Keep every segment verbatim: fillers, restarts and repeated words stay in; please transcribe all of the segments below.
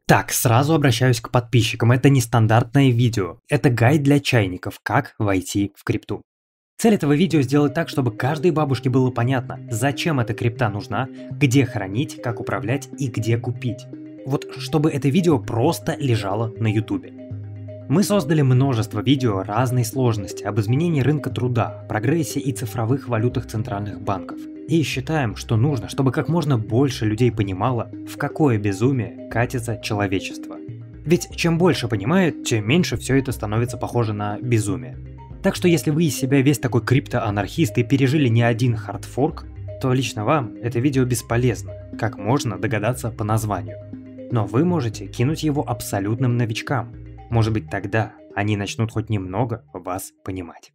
Так, сразу обращаюсь к подписчикам, это не стандартное видео, это гайд для чайников, как войти в крипту. Цель этого видео сделать так, чтобы каждой бабушке было понятно, зачем эта крипта нужна, где хранить, как управлять и где купить. Вот чтобы это видео просто лежало на ютубе. Мы создали множество видео разной сложности об изменении рынка труда, прогрессе и цифровых валютах центральных банков. И считаем, что нужно, чтобы как можно больше людей понимало, в какое безумие катится человечество. Ведь чем больше понимают, тем меньше все это становится похоже на безумие. Так что если вы из себя весь такой криптоанархист и пережили не один хардфорк, то лично вам это видео бесполезно, как можно догадаться по названию. Но вы можете кинуть его абсолютным новичкам. Может быть, тогда они начнут хоть немного вас понимать.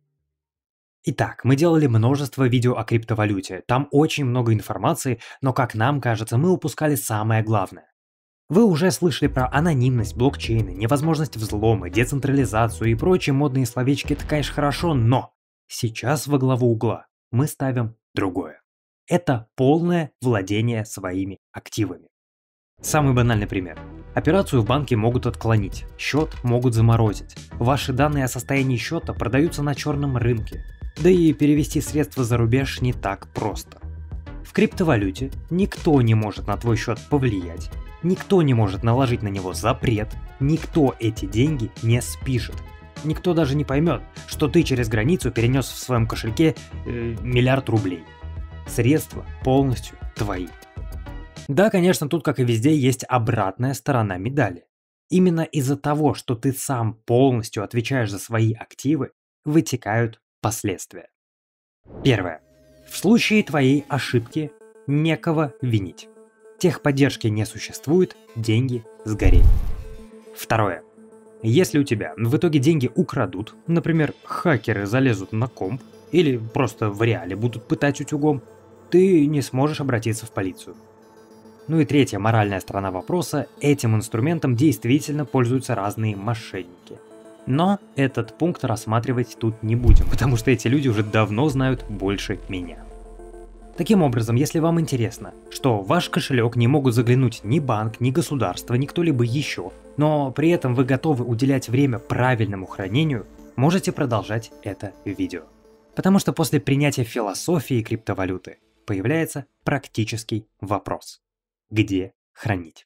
Итак, мы делали множество видео о криптовалюте, там очень много информации, но как нам кажется, мы упускали самое главное. Вы уже слышали про анонимность, блокчейны, невозможность взлома, децентрализацию и прочие модные словечки, это, конечно, хорошо, но сейчас во главу угла мы ставим другое. Это полное владение своими активами. Самый банальный пример. Операцию в банке могут отклонить, счет могут заморозить. Ваши данные о состоянии счета продаются на черном рынке. Да и перевести средства за рубеж не так просто. В криптовалюте никто не может на твой счет повлиять, никто не может наложить на него запрет, никто эти деньги не спишет. Никто даже не поймет, что ты через границу перенес в своем кошельке э, миллиард рублей. Средства полностью твои. Да, конечно, тут, как и везде, есть обратная сторона медали. Именно из-за того, что ты сам полностью отвечаешь за свои активы, вытекают последствия. Первое. В случае твоей ошибки некого винить. Техподдержки не существует, деньги сгорели. Второе. Если у тебя в итоге деньги украдут, например, хакеры залезут на комп или просто в реале будут пытать утюгом, ты не сможешь обратиться в полицию. Ну и третья моральная сторона вопроса – этим инструментом действительно пользуются разные мошенники. Но этот пункт рассматривать тут не будем, потому что эти люди уже давно знают больше меня. Таким образом, если вам интересно, что в ваш кошелек не могут заглянуть ни банк, ни государство, ни кто-либо еще, но при этом вы готовы уделять время правильному хранению, можете продолжать это видео. Потому что после принятия философии криптовалюты появляется практический вопрос. Где хранить?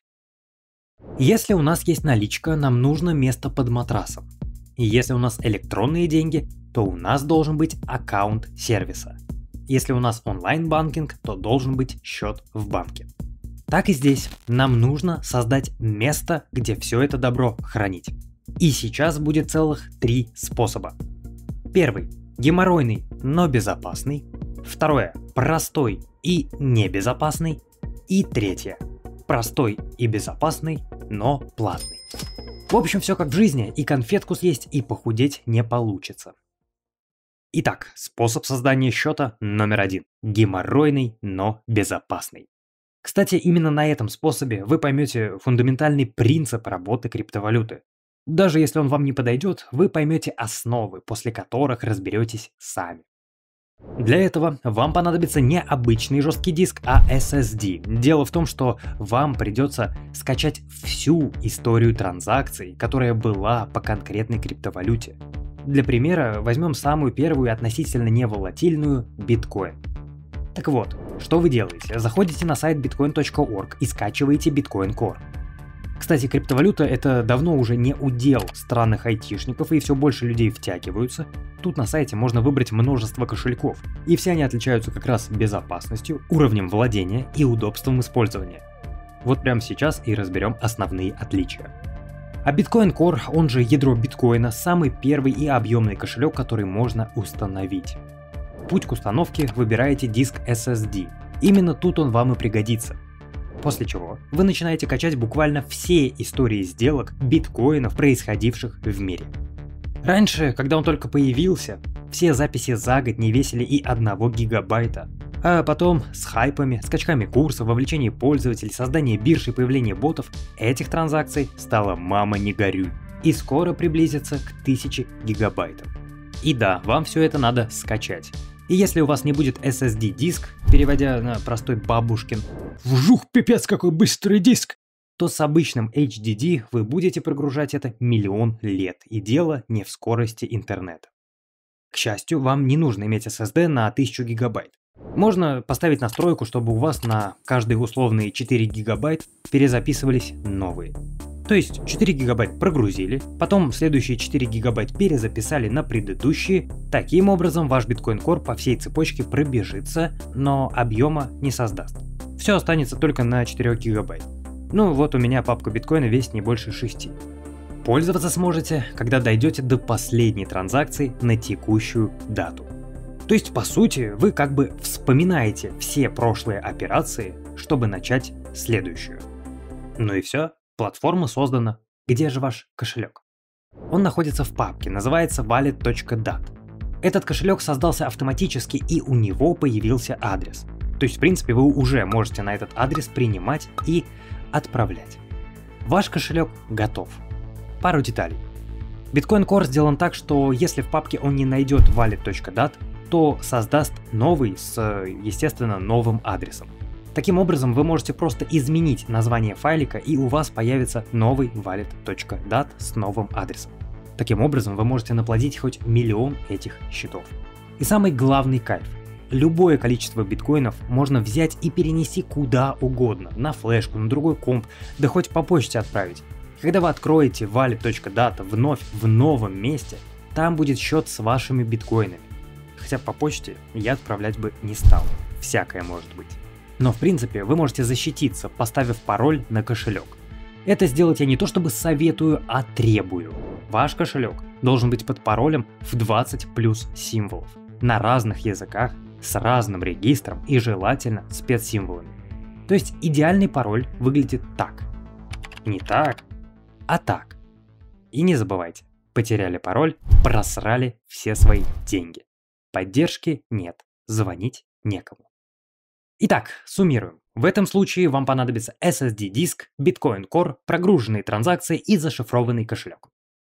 Если у нас есть наличка, нам нужно место под матрасом. И если у нас электронные деньги, то у нас должен быть аккаунт сервиса. Если у нас онлайн-банкинг, то должен быть счет в банке. Так и здесь нам нужно создать место, где все это добро хранить. И сейчас будет целых три способа. Первый – геморройный, но безопасный. Второе – простой и небезопасный. И третье – простой и безопасный, но платный. В общем, все как в жизни, и конфетку съесть, и похудеть не получится. Итак, способ создания счета номер один. Геморройный, но безопасный. Кстати, именно на этом способе вы поймете фундаментальный принцип работы криптовалюты. Даже если он вам не подойдет, вы поймете основы, после которых разберетесь сами. Для этого вам понадобится не обычный жесткий диск, а эс эс ди. Дело в том, что вам придется скачать всю историю транзакций, которая была по конкретной криптовалюте. Для примера возьмем самую первую и относительно неволатильную – биткоин. Так вот, что вы делаете? Заходите на сайт биткоин точка орг и скачиваете Bitcoin Core. Кстати, криптовалюта – это давно уже не удел странных айтишников, и все больше людей втягиваются. Тут на сайте можно выбрать множество кошельков, и все они отличаются как раз безопасностью, уровнем владения и удобством использования. Вот прямо сейчас и разберем основные отличия. А Bitcoin Core, он же ядро биткоина, самый первый и объемный кошелек, который можно установить. Путь к установке выбираете диск эс эс ди. Именно тут он вам и пригодится. После чего вы начинаете качать буквально все истории сделок биткоинов, происходивших в мире. Раньше, когда он только появился, все записи за год не весили и одного гигабайта. А потом с хайпами, скачками курсов, вовлечением пользователей, созданием бирж и появлением ботов этих транзакций стало мама не горюй. И скоро приблизится к тысяче гигабайтам. И да, вам все это надо скачать. И если у вас не будет эс эс ди диск, переводя на простой бабушкин «вжух, пипец какой быстрый диск», то с обычным эйч ди ди вы будете прогружать это миллион лет, и дело не в скорости интернета. К счастью, вам не нужно иметь эс эс ди на тысячу гигабайт. Можно поставить настройку, чтобы у вас на каждые условные четыре гигабайт перезаписывались новые. То есть четыре гигабайт прогрузили, потом следующие четыре гигабайт перезаписали на предыдущие. Таким образом ваш Bitcoin Core по всей цепочке пробежится, но объема не создаст. Все останется только на четырех гигабайт. Ну вот у меня папка биткоина весит не больше шести. Пользоваться сможете, когда дойдете до последней транзакции на текущую дату. То есть, по сути, вы как бы вспоминаете все прошлые операции, чтобы начать следующую. Ну и все, платформа создана. Где же ваш кошелек? Он находится в папке, называется wallet точка dat. Этот кошелек создался автоматически, и у него появился адрес. То есть, в принципе, вы уже можете на этот адрес принимать и отправлять. Ваш кошелек готов. Пару деталей. Bitcoin Core сделан так, что если в папке он не найдет wallet точка dat, то создаст новый с, естественно, новым адресом. Таким образом, вы можете просто изменить название файлика, и у вас появится новый wallet точка dat с новым адресом. Таким образом, вы можете наплодить хоть миллион этих счетов. И самый главный кайф. Любое количество биткоинов можно взять и перенести куда угодно, на флешку, на другой комп, да хоть по почте отправить. Когда вы откроете wallet точка dat вновь в новом месте, там будет счет с вашими биткоинами. Хотя по почте я отправлять бы не стал, всякое может быть. Но в принципе вы можете защититься, поставив пароль на кошелек. Это сделать я не то чтобы советую, а требую. Ваш кошелек должен быть под паролем в двадцать плюс символов, на разных языках, с разным регистром и желательно спецсимволами. То есть идеальный пароль выглядит так. Не так, а так. И не забывайте, потеряли пароль, просрали все свои деньги. Поддержки нет, звонить некому. Итак, суммируем. В этом случае вам понадобится эс эс ди-диск, Bitcoin Core, прогруженные транзакции и зашифрованный кошелек.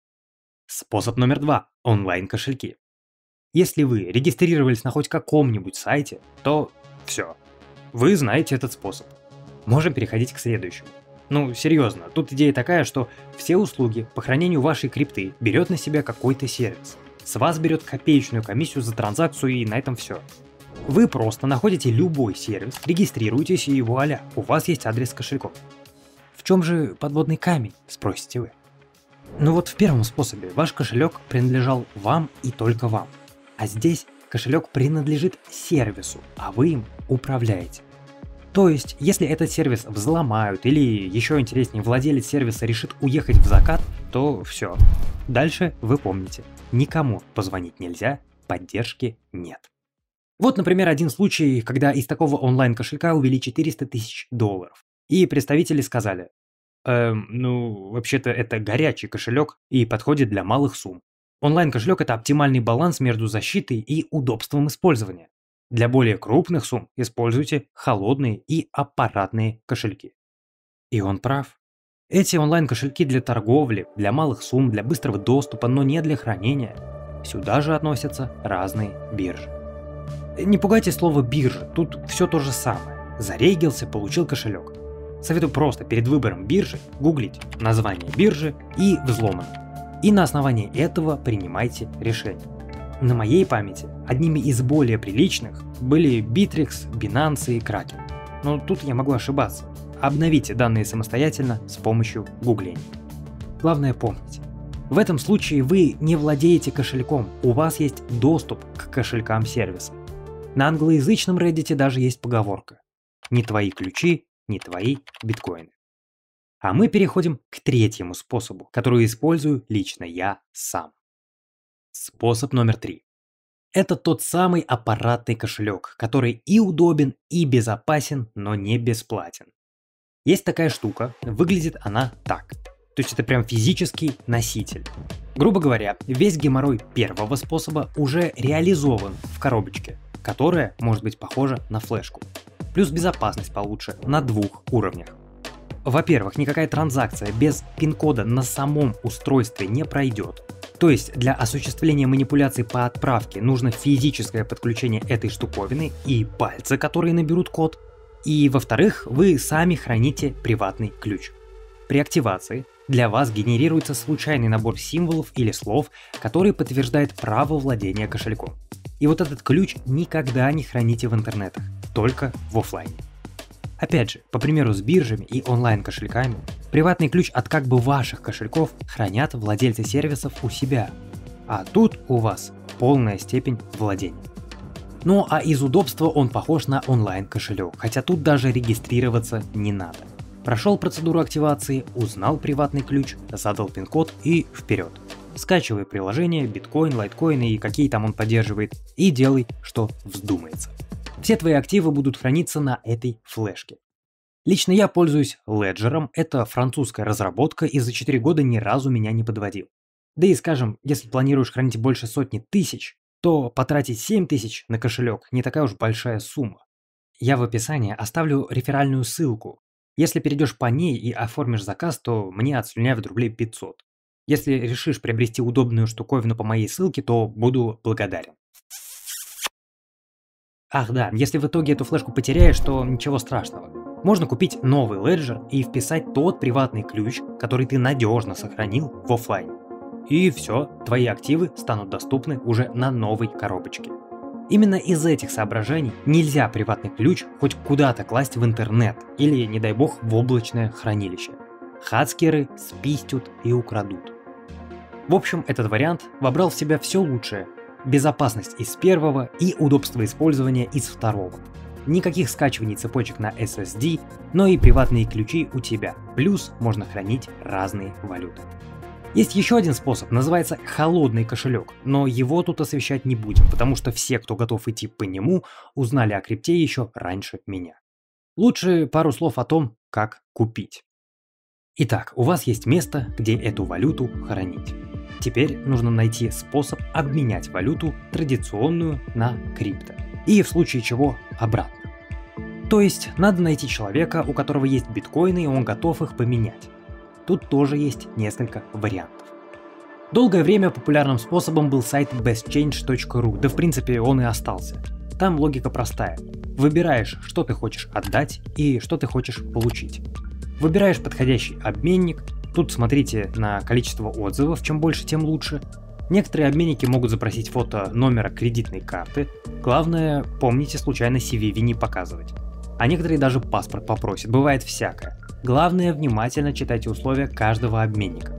Способ номер два. Онлайн-кошельки. Если вы регистрировались на хоть каком-нибудь сайте, то все. Вы знаете этот способ. Можем переходить к следующему. Ну, серьезно, тут идея такая, что все услуги по хранению вашей крипты берет на себя какой-то сервис. С вас берет копеечную комиссию за транзакцию, и на этом все. Вы просто находите любой сервис, регистрируетесь, и вуаля, у вас есть адрес кошельков. В чем же подводный камень, спросите вы? Ну вот в первом способе ваш кошелек принадлежал вам и только вам. А здесь кошелек принадлежит сервису, а вы им управляете. То есть, если этот сервис взломают или, еще интереснее, владелец сервиса решит уехать в закат, то все. Дальше вы помните, никому позвонить нельзя, поддержки нет. Вот, например, один случай, когда из такого онлайн-кошелька увели четыреста тысяч долларов. И представители сказали, эм, ну, вообще-то это горячий кошелек и подходит для малых сумм. Онлайн-кошелек – это оптимальный баланс между защитой и удобством использования. Для более крупных сумм используйте холодные и аппаратные кошельки. И он прав. Эти онлайн-кошельки для торговли, для малых сумм, для быстрого доступа, но не для хранения. Сюда же относятся разные биржи. Не пугайте слово биржа, тут все то же самое. Зарегился, получил кошелек. Советую просто перед выбором биржи гуглить название биржи и взломано. И на основании этого принимайте решение. На моей памяти одними из более приличных были Bittrex, Binance и Kraken. Но тут я могу ошибаться. Обновите данные самостоятельно с помощью гугления. Главное помните, в этом случае вы не владеете кошельком, у вас есть доступ к кошелькам сервиса. На англоязычном Reddit даже есть поговорка: не твои ключи, не твои биткоины. А мы переходим к третьему способу, который использую лично я сам. Способ номер три. Это тот самый аппаратный кошелек, который и удобен, и безопасен, но не бесплатен. Есть такая штука, выглядит она так. То есть это прям физический носитель. Грубо говоря, весь геморрой первого способа уже реализован в коробочке, которая может быть похожа на флешку. Плюс безопасность получше на двух уровнях. Во-первых, никакая транзакция без пин-кода на самом устройстве не пройдет. То есть для осуществления манипуляций по отправке нужно физическое подключение этой штуковины и пальцы, которые наберут код. И во-вторых, вы сами храните приватный ключ. При активации для вас генерируется случайный набор символов или слов, который подтверждает право владения кошельком. И вот этот ключ никогда не храните в интернетах, только в офлайне. Опять же, по примеру с биржами и онлайн-кошельками, приватный ключ от как бы ваших кошельков хранят владельцы сервисов у себя, а тут у вас полная степень владения. Ну а из удобства он похож на онлайн-кошелек, хотя тут даже регистрироваться не надо. Прошел процедуру активации, узнал приватный ключ, задал пин-код и вперед. Скачивай приложение, биткоин, лайткоины и какие там он поддерживает, и делай, что вздумается. Все твои активы будут храниться на этой флешке. Лично я пользуюсь Ledger, это французская разработка и за четыре года ни разу меня не подводил. Да и скажем, если планируешь хранить больше сотни тысяч, то потратить семь тысяч на кошелек не такая уж большая сумма. Я в описании оставлю реферальную ссылку. Если перейдешь по ней и оформишь заказ, то мне отслюнявят рублей пятьсот. Если решишь приобрести удобную штуковину по моей ссылке, то буду благодарен. Ах да, если в итоге эту флешку потеряешь, то ничего страшного. Можно купить новый Ledger и вписать тот приватный ключ, который ты надежно сохранил в офлайне. И все, твои активы станут доступны уже на новой коробочке. Именно из этих соображений нельзя приватный ключ хоть куда-то класть в интернет или, не дай бог, в облачное хранилище. Хакеры спистят и украдут. В общем, этот вариант вобрал в себя все лучшее. Безопасность из первого и удобство использования из второго. Никаких скачиваний цепочек на эс эс ди, но и приватные ключи у тебя. Плюс можно хранить разные валюты. Есть еще один способ, называется холодный кошелек, но его тут освещать не будем, потому что все, кто готов идти по нему, узнали о крипте еще раньше меня. Лучше пару слов о том, как купить. Итак, у вас есть место, где эту валюту хранить. Теперь нужно найти способ обменять валюту традиционную на крипто. И в случае чего обратно. То есть надо найти человека, у которого есть биткоины, и он готов их поменять. Тут тоже есть несколько вариантов. Долгое время популярным способом был сайт bestchange точка ру, да в принципе он и остался. Там логика простая. Выбираешь, что ты хочешь отдать и что ты хочешь получить. Выбираешь подходящий обменник. Тут смотрите на количество отзывов, чем больше, тем лучше. Некоторые обменники могут запросить фото номера кредитной карты. Главное, помните случайно си ви ви не показывать. А некоторые даже паспорт попросят, бывает всякое. Главное, внимательно читайте условия каждого обменника.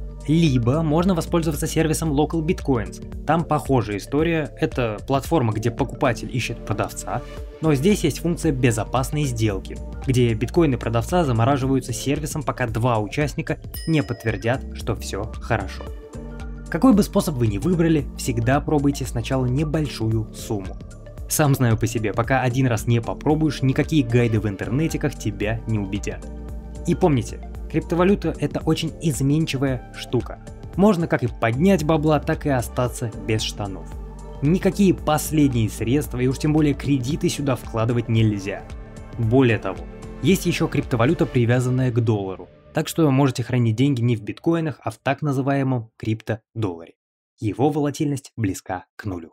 Либо можно воспользоваться сервисом Local Bitcoins. Там похожая история, это платформа, где покупатель ищет продавца, но здесь есть функция безопасной сделки, где биткоины продавца замораживаются сервисом, пока два участника не подтвердят, что все хорошо. Какой бы способ вы ни выбрали, всегда пробуйте сначала небольшую сумму. Сам знаю по себе, пока один раз не попробуешь, никакие гайды в интернетиках тебя не убедят. И помните, криптовалюта – это очень изменчивая штука. Можно как и поднять бабла, так и остаться без штанов. Никакие последние средства и уж тем более кредиты сюда вкладывать нельзя. Более того, есть еще криптовалюта, привязанная к доллару. Так что можете хранить деньги не в биткоинах, а в так называемом криптодолларе. Его волатильность близка к нулю.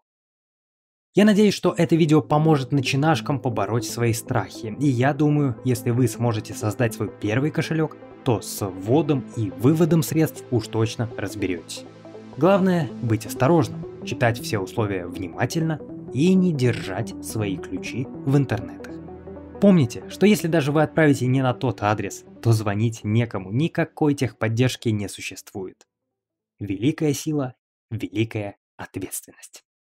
Я надеюсь, что это видео поможет начинашкам побороть свои страхи. И я думаю, если вы сможете создать свой первый кошелек, то с вводом и выводом средств уж точно разберетесь. Главное быть осторожным, читать все условия внимательно и не держать свои ключи в интернетах. Помните, что если даже вы отправите не на тот адрес, то звонить некому, никакой техподдержки не существует. Великая сила, великая ответственность.